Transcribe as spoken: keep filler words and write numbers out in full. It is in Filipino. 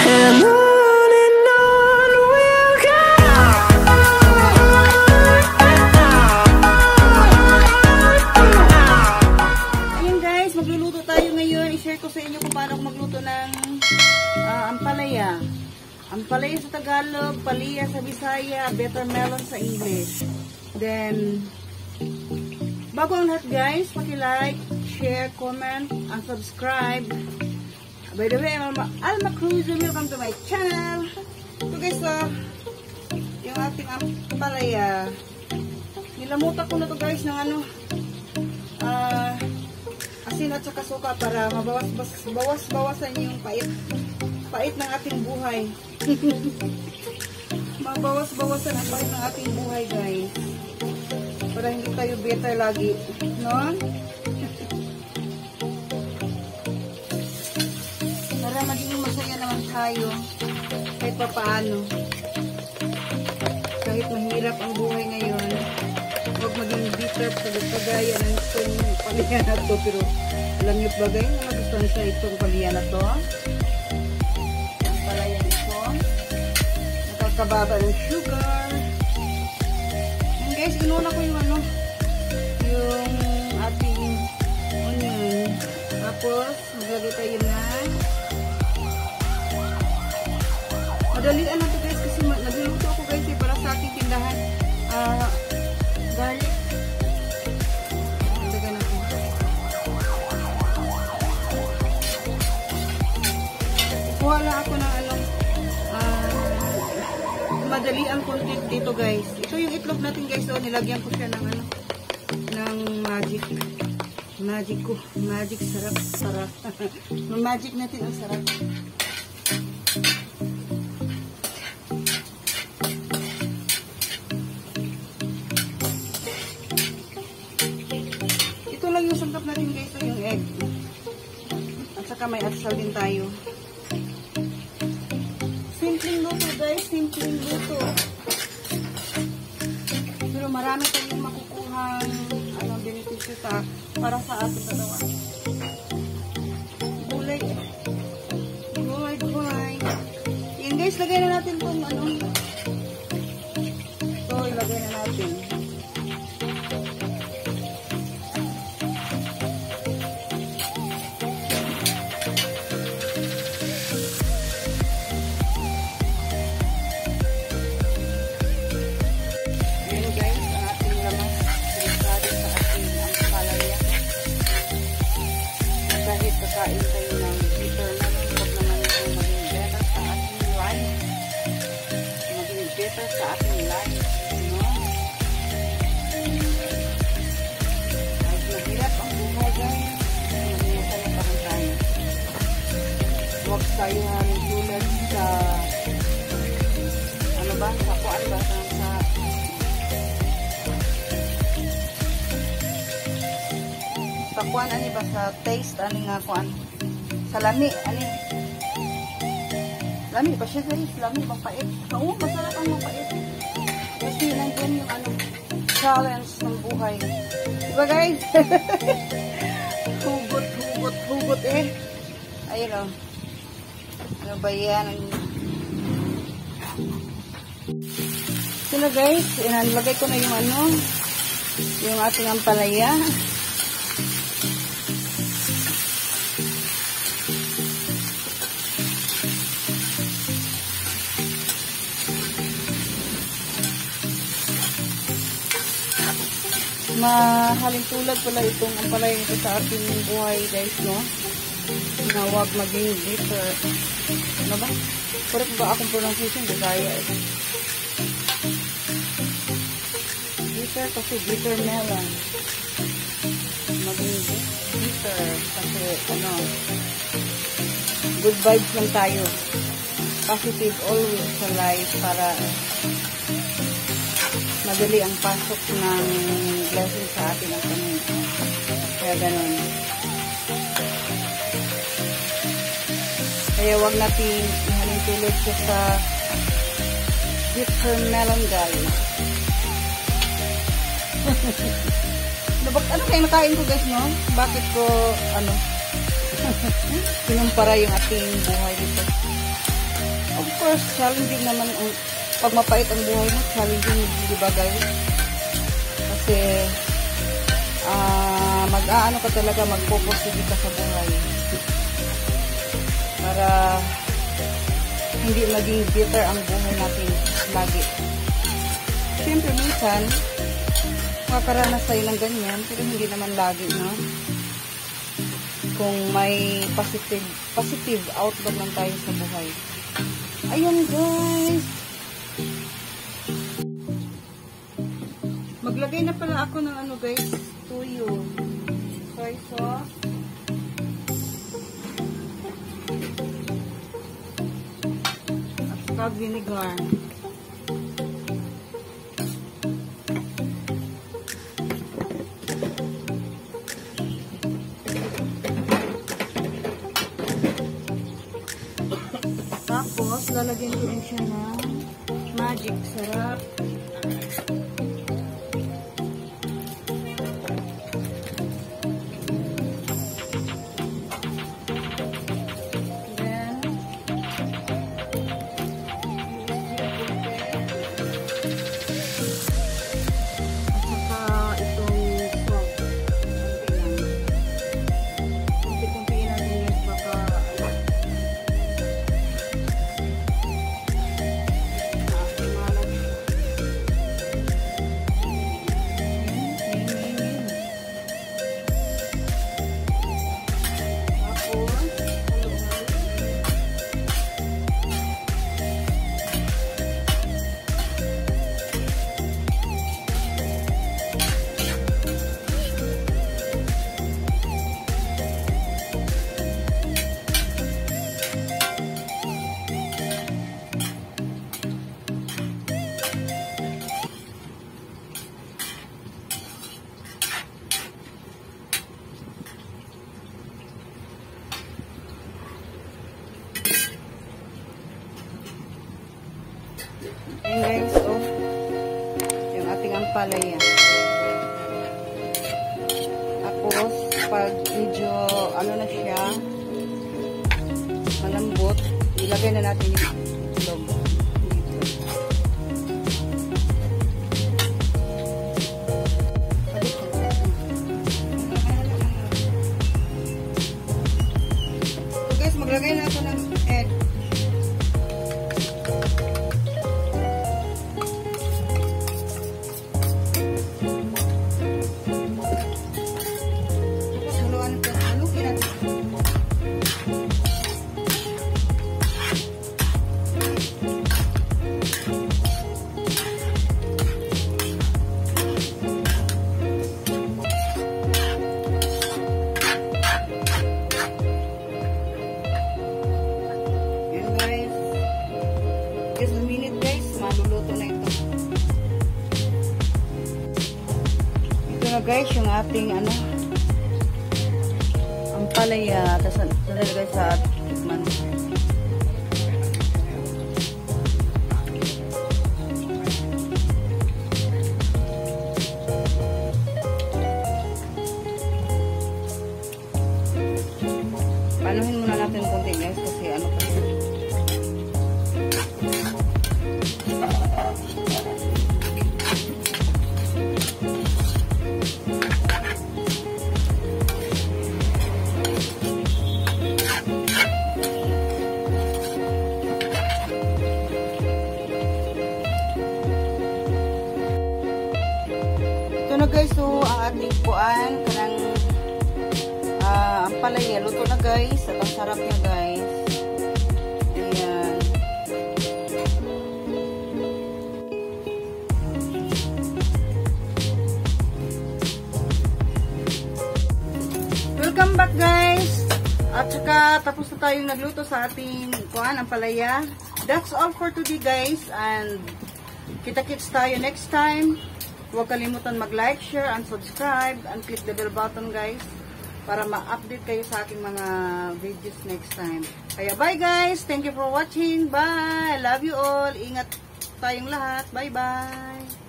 And on and on we'll go. Ayun guys, magluluto tayo ngayon. I-share ko sa inyo kung paano magluto ng uh, ampalaya. Ampalaya sa Tagalog, palaya sa Bisaya, watermelon sa English. Then, bago ang lahat guys, paki-like, share, comment, and subscribe. By the way, I'm Alma Cruz and welcome to my channel. So guys, uh, yung ating ampalaya, nilamutan ko na to guys ng ano, uh, asin at saka suka para mabawas-bawasan yung pait. Pait ng ating buhay. Mabawas-bawasan ang pait ng ating buhay guys. Para hindi tayo bitter lagi. No? Para maging masaya naman tayo. Kahit pa paano. Kahit mahirap ang buhay ngayon. Huwag maging bitter sa pagaya ng itong palihan na to. Pero alam niyo ba guys, nagustuhan sa itong palihan na to? Nakakababa ng sugar. And guys, inuna ko yung ano, yung ating onion. Tapos, maglagay tayo na. Madalian na ito guys kasi nagluluto ako guys eh, para sa aking tindahan. Uh, garlic. Lagay natin. Kuha lang ako ng ano, madali ang content dito guys. Ito yung itlog natin guys. So, nilagyan ko siya ng ano, ng magic. Magic ko. Magic sarap. Sarap. Ng magic natin ang sarap. Ito lang yung sangkap natin guys. So, yung egg. At saka may asal din tayo. Simpleng luto guys, simpleng luto. Pero marami tayong makukuhang anong benepisyo sa para sa ating katawan. Gulay. Gulay, gulay. Yan guys, lagay na natin itong ano. Ito, ilagay na natin. Kain tayo ng bitter na huwag naman yung maging better sa ating life. Maging better sa ating life. No? Kahit mahirap ang buhay guys, maging masaya pa rin tayo. Huwag tayo haring tulad sa ano ba? Sa kuan ba? Sa sa kuan ani ba sa taste ani nga kuan sa lami ani lami pa siya guys, lami mapait. Oo, masarap ang mapait kasi nandiyan yung ano challenge ng buhay, diba guys? hugot hugot hugot eh, ayun o, ano ba yan? Sino guys, inalagay ko na yung ano, yung ating ampalaya. Mahalin tulad pala itong ampalaya nito sa ating buhay guys, no? Na huwag maging bitter. Ano ba? Correct ba akong pronunciation? Bisaya eh. Bitter kasi bitter melon. Maging bitter kasi ano, good vibes lang tayo. Positive always sa life para madali ang pasok ng blessing sa atin ang Panginoon. Kaya ganun. Kaya wag natin ihalin tulad siya sa bitter melon guys. Ano kayo nakain ko guys, no? Bakit ko, ano, kinumpara yung ating buhay dito. course, challenging naman. Ang, pag mapait ang buhay mo, challenging, di ba guys? Kasi, uh, mag-aano ka talaga, magpo-proceed ka sa buhay. Para, hindi maging bitter ang buhay natin lagi. Siyempre, minsan, makakaranas tayo ng ganyan, pero hindi naman lagi, no? Kung may positive, positive outlook lang tayo sa buhay. Ayun, guys. Maglagay na pala ako ng ano, guys, tuyo. Soy sauce. At saka vinegar. Tapos, lalagyan ko rin siya ng magic sarap. Then, at saka itong salt. Kunti-kuntiin natin guys, baka Ayan guys, oh, yung ating ampalaya. Tapos, pag medyo, ano na siya, malambot, ilagay na natin yung itlog. So guys, maglagay na ako ng egg. Just a minute guys, maluluto na ito. Ito na guys, yung ating ano, ampalaya. Tapos nalagay sa tikman. Panuhin muna natin konti guys, kasi ano pa siya. Ito na guys, so ang ating puan kanang uh, ampalaya, luto na guys, at ang sarap niya guys. Ayan. Welcome back guys. At saka tapos na tayong nagluto sa ating puan ampalaya. That's all for today guys, and kita-kits tayo next time. Huwag kalimutan mag-like, share, and subscribe, and click the bell button guys para ma-update kayo sa aking mga videos next time. Kaya bye guys! Thank you for watching. Bye! I love you all. Ingat tayong lahat. Bye-bye!